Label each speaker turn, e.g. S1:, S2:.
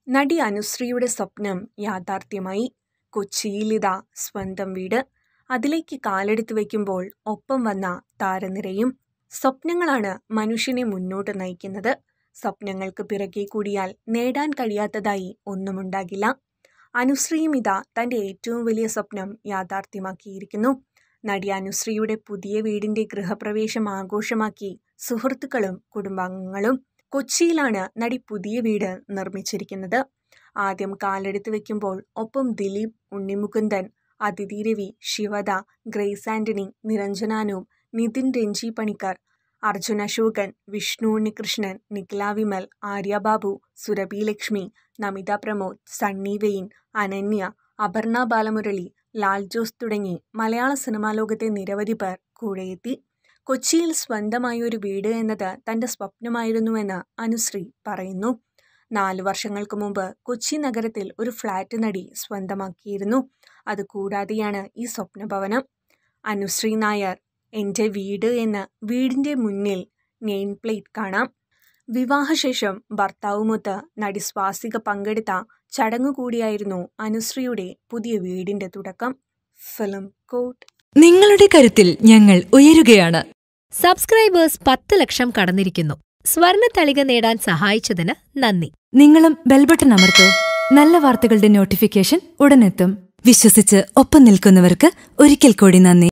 S1: നടി അനുശ്രീയുടെ സ്വപ്നം യാഥാർത്ഥ്യമായി. കൊച്ചിയിലിതാ സ്വന്തം വീട്. അതിലേക്ക് കാലെടുത്ത് വയ്ക്കുമ്പോൾ ഒപ്പം വന്ന താരനിരയും. സ്വപ്നങ്ങളാണ് മനുഷ്യനെ മുന്നോട്ട് നയിക്കുന്നത്. സ്വപ്നങ്ങൾക്ക് പിറകെ കൂടിയാൽ നേടാൻ കഴിയാത്തതായി ഒന്നുമുണ്ടാകില്ല. അനുശ്രീയും ഇതാ തൻ്റെ ഏറ്റവും വലിയ സ്വപ്നം യാഥാർത്ഥ്യമാക്കിയിരിക്കുന്നു. നടി അനുശ്രീയുടെ പുതിയ വീടിൻ്റെ ഗൃഹപ്രവേശം ആഘോഷമാക്കി സുഹൃത്തുക്കളും കുടുംബാംഗങ്ങളും. കൊച്ചിയിലാണ് നടി പുതിയ വീട് നിർമ്മിച്ചിരിക്കുന്നത്. ആദ്യം കാലെടുത്ത് വയ്ക്കുമ്പോൾ ഒപ്പം Dileep, Unni Mukundan, Aditi Ravi, Shivada, Grace Antony, Niranjana Anoop, Nithin Renji Panicker, Arjun Ashokan, Vishnu Unnikrishnan, Nikhila Vimal, Arya Babu, Surabhi Lakshmi, Namitha Pramod, Sunny Wayne, Ananya, Aparna Balamurali, Lal Jose തുടങ്ങി മലയാള സിനിമാ ലോകത്തെ നിരവധി പേർ കൂടെയെത്തി. കൊച്ചിയിൽ സ്വന്തമായി ഒരു വീട് എന്നത് തൻ്റെ സ്വപ്നമായിരുന്നുവെന്ന് അനുശ്രീ പറയുന്നു. 4 വർഷങ്ങൾക്ക് മുമ്പ് കൊച്ചി നഗരത്തിൽ ഒരു ഫ്ലാറ്റ് നടി സ്വന്തമാക്കിയിരുന്നു. അതുകൂടാതെയാണ് ഈ സ്വപ്നഭവനം. അനുശ്രീ നായർ എൻ്റെ വീട് എന്ന് വീടിൻ്റെ മുന്നിൽ നെയിം പ്ലേറ്റ് കാണാം. വിവാഹശേഷം ഭർത്താവുമൊത്ത് നടി സ്വാസിക പങ്കെടുത്ത ചടങ്ങുകൂടിയായിരുന്നു അനുശ്രീയുടെ പുതിയ വീടിൻ്റെ തുടക്കം. ഫിലിം കോട്ട്.
S2: നിങ്ങളുടെ കരുത്തിൽ ഞങ്ങൾ ഉയരുകയാണ്.
S3: സബ്സ്ക്രൈബേഴ്സ് 10 ലക്ഷം കടന്നിരിക്കുന്നു. സ്വർണത്തളിക നേടാൻ സഹായിച്ചതിന് നന്ദി.
S2: നിങ്ങളും ബെൽബട്ടൺ അമർത്തോ. നല്ല വാർത്തകളുടെ നോട്ടിഫിക്കേഷൻ ഉടനെത്തും. വിശ്വസിച്ച് ഒപ്പം നിൽക്കുന്നവർക്ക് ഒരിക്കൽ കൂടി നന്ദി.